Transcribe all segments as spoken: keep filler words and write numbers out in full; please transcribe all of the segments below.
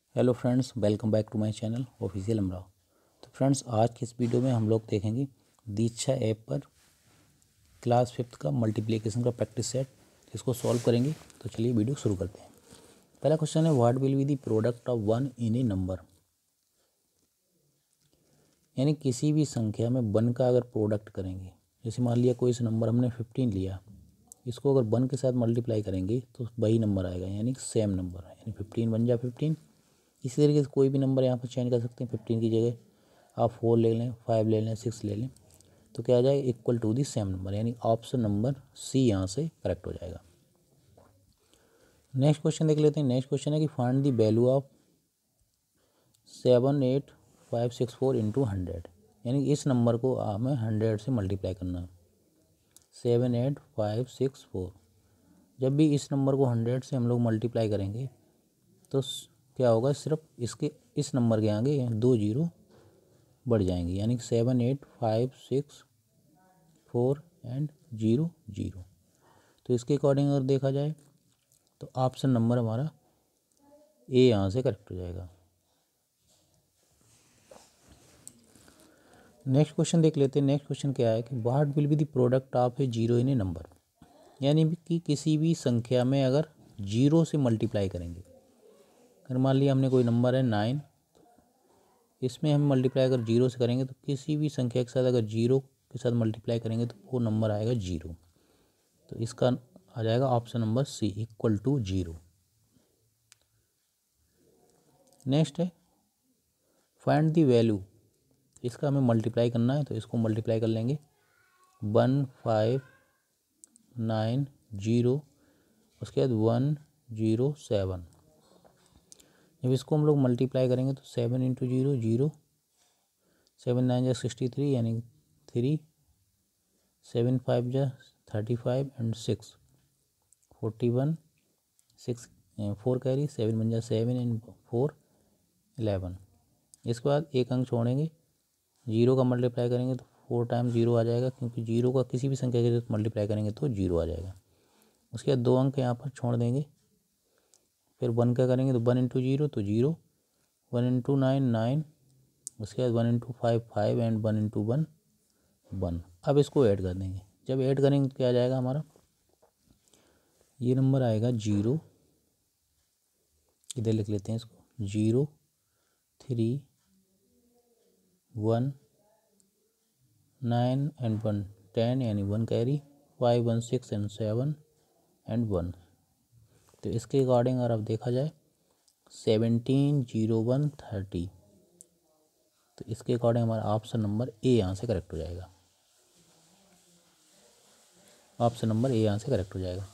Hello friends, welcome back to my channel official Amrao. तो friends, आज की इस वीडियो में हम लोग देखेंगे दीक्षा ऐप पर क्लास फिफ्थ का मल्टीप्लिकेशन का प्रैक्टिस सेट, इसको सॉल्व करेंगे। तो चलिए वीडियो शुरू करते हैं। पहला क्वेश्चन है, what will be the product of one in a number. यानी किसी भी संख्या में वन का अगर प्रोडक्ट करेंगे, जैसे मान लिया कोई सा नंबर हमने फिफ्टीन लिया, इसको अगर वन के साथ मल्टीप्लाई करेंगे तो वही नंबर आएगा, यानी सेम नंबर। यानी फिफ्टीन वन जा फिफ्टीन। इसी तरीके से कोई भी नंबर यहाँ पर चेंज कर सकते हैं। फिफ्टीन की जगह आप फोर ले लें, फाइव ले लें, सिक्स ले लें, तो क्या आ जाएगा, equal to the same number. यानी ऑप्शन नंबर सी यहाँ से करेक्ट हो जाएगा। नेक्स्ट क्वेश्चन देख लेते हैं। नेक्स्ट क्वेश्चन है कि find the value of seven eight five six four into hundred. यानी इस नंबर को हमें हंड्रेड से मल्टीप्लाई करना है। Seven eight five six four. जब भी इस नंबर को हंड्रेड से हम लोग मल्टीप्लाई करेंगे तो क्या होगा, सिर्फ इसके इस नंबर के आगे दो जीरो बढ़ जाएंगे। यानी seven eight five six four and zero zero. तो इसके अकॉर्डिंग अगर देखा जाए तो ऑप्शन नंबर हमारा ए यहाँ से करेक्ट हो जाएगा। नेक्स्ट क्वेश्चन देख लेते हैं। नेक्स्ट क्वेश्चन क्या है कि what will be the product of a zero in a number. यानी कि किसी भी संख्या में अगर जीरो से मल्टीप्लाई करेंगे, अगर मान लिया हमने कोई नंबर है नाइन, इसमें हम मल्टीप्लाई अगर जीरो से करेंगे तो किसी भी संख्या के साथ अगर जीरो के साथ मल्टीप्लाई करेंगे तो वो नंबर आएगा जीरो। तो इसका आ जाएगा option number C, equal to zero. Next है फाइंड दी वैल्यू। इसका हमें मल्टीप्लाई करना है, तो इसको मल्टीप्लाई कर लेंगे। वन फाइव नाइन जीरो, उसके बाद वन जीरो सेवन। जब इसको हम लोग मल्टीप्लाई करेंगे तो seven into zero zero, seven nine जा सिक्सटी थ्री, यानी थ्री, सेवन फाइव जा thirty five and six forty one, six four carry, seven one जा सेवन एंड फोर इलेवन। इसके बाद एक अंक छोड़ेंगे, जीरो का मल्टीप्लाई करेंगे तो फोर टाइम जीरो आ जाएगा, क्योंकि जीरो का किसी भी संख्या के साथ मल्टीप्लाई करेंगे तो जीरो आ जाएगा। उसके बाद दो अंक यहाँ पर छोड़ देंगे, फिर वन का करेंगे तो वन इंटू जीरो तो zero, one into nine nine, उसके बाद one into five five and one into one one. अब इसको ऐड कर देंगे। जब ऐड करेंगे तो क्या आ जाएगा हमारा, ये नंबर आएगा जीरो, इधर लिख लेते हैं इसको, zero three one nine and one ten, यानी one carry, five one six and seven and one. तो इसके अकॉर्डिंग अगर अब देखा जाए सेवनटीन जीरो वन थर्टी, तो इसके अकॉर्डिंग हमारा ऑप्शन नंबर ए यहाँ से करेक्ट हो जाएगा। ऑप्शन नंबर ए यहाँ से करेक्ट हो जाएगा।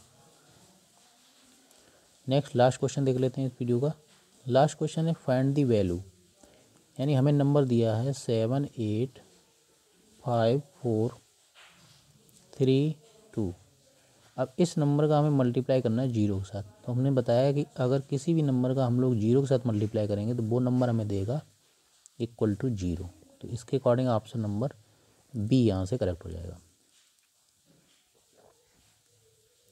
नेक्स्ट लास्ट क्वेश्चन देख लेते हैं इस वीडियो का। लास्ट क्वेश्चन है फाइंड दी वैल्यू। यानी हमें नंबर दिया है seven eight five four three two. अब इस नंबर का हमें मल्टीप्लाई करना है जीरो के साथ। तो हमने बताया कि अगर किसी भी नंबर का हम लोग जीरो के साथ मल्टीप्लाई करेंगे तो वो नंबर हमें देगा इक्वल टू जीरो। तो इसके अकॉर्डिंग ऑप्शन नंबर बी यहाँ से करेक्ट हो जाएगा।